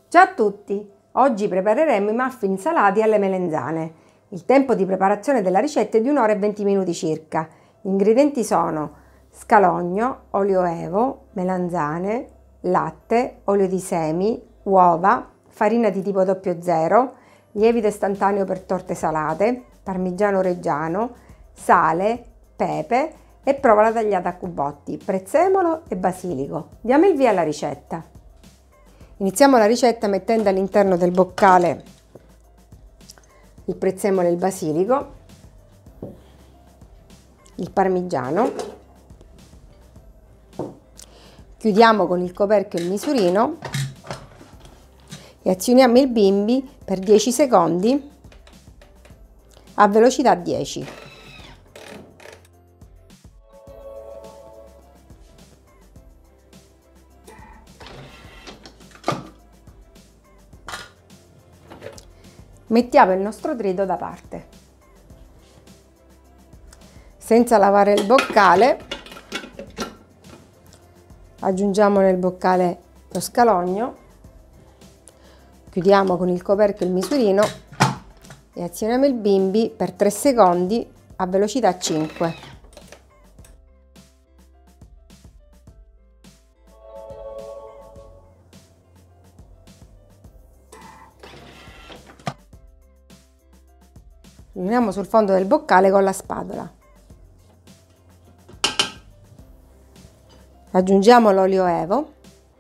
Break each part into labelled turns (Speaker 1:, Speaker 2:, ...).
Speaker 1: Ciao a tutti! Oggi prepareremo i muffin salati alle melenzane. Il tempo di preparazione della ricetta è di 1 ora e 20 minuti circa. Gli ingredienti sono scalogno, olio evo, melanzane, latte, olio di semi, uova, farina di tipo 00, lievito istantaneo per torte salate, parmigiano reggiano, sale, pepe e provola tagliata a cubotti, prezzemolo e basilico. Diamo il via alla ricetta. Iniziamo la ricetta mettendo all'interno del boccale il prezzemolo e il basilico, il parmigiano, chiudiamo con il coperchio il misurino e azioniamo il bimbi per 10 secondi a velocità 10. Mettiamo il nostro trito da parte. Senza lavare il boccale, aggiungiamo nel boccale lo scalogno, chiudiamo con il coperchio il misurino e azioniamo il bimbi per 3 secondi a velocità 5. Uniamo sul fondo del boccale con la spatola. Aggiungiamo l'olio evo.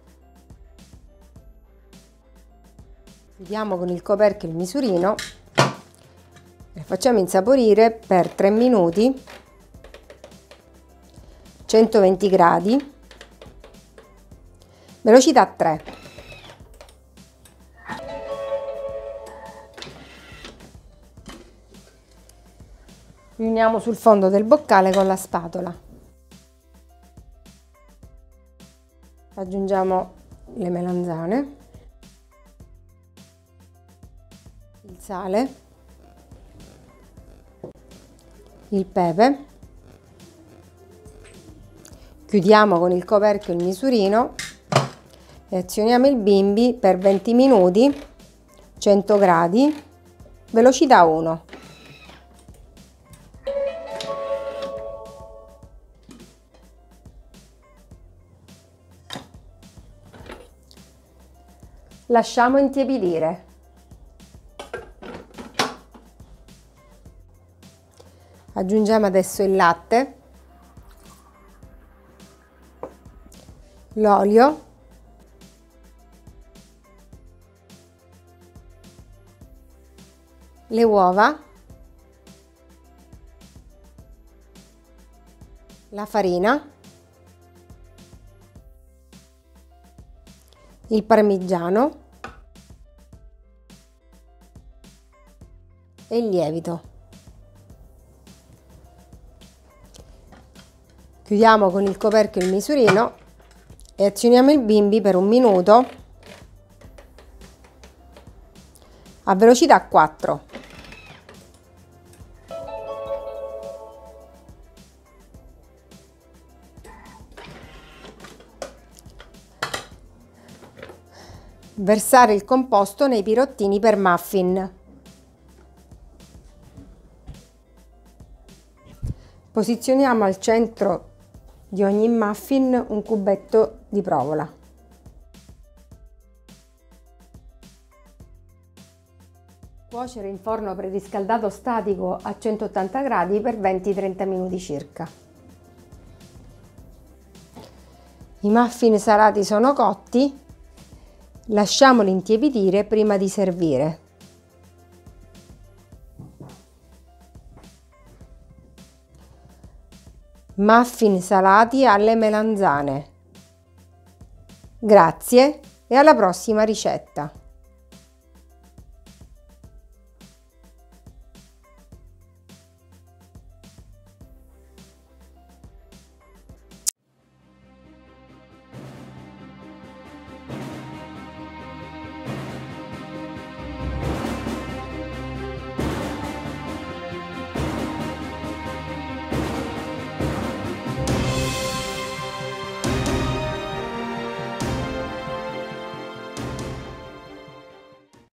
Speaker 1: Chiudiamo con il coperchio il misurino e facciamo insaporire per 3 minuti, 120 gradi, velocità 3. Uniamo sul fondo del boccale con la spatola. Aggiungiamo le melanzane, il sale, il pepe. Chiudiamo con il coperchio il misurino e azioniamo il bimbi per 20 minuti, 100 gradi, velocità 1. Lasciamo intiepidire. Aggiungiamo adesso il latte, l'olio, le uova, la farina, il parmigiano e il lievito. Chiudiamo con il coperchio il misurino e azioniamo il bimbi per 1 minuto a velocità 4. Versare il composto nei pirottini per muffin. Posizioniamo al centro di ogni muffin un cubetto di provola. Cuocere in forno preriscaldato statico a 180 gradi per 20-30 minuti circa. I muffin salati sono cotti. Lasciamoli intiepidire prima di servire. Muffin salati alle melanzane. Grazie e alla prossima ricetta!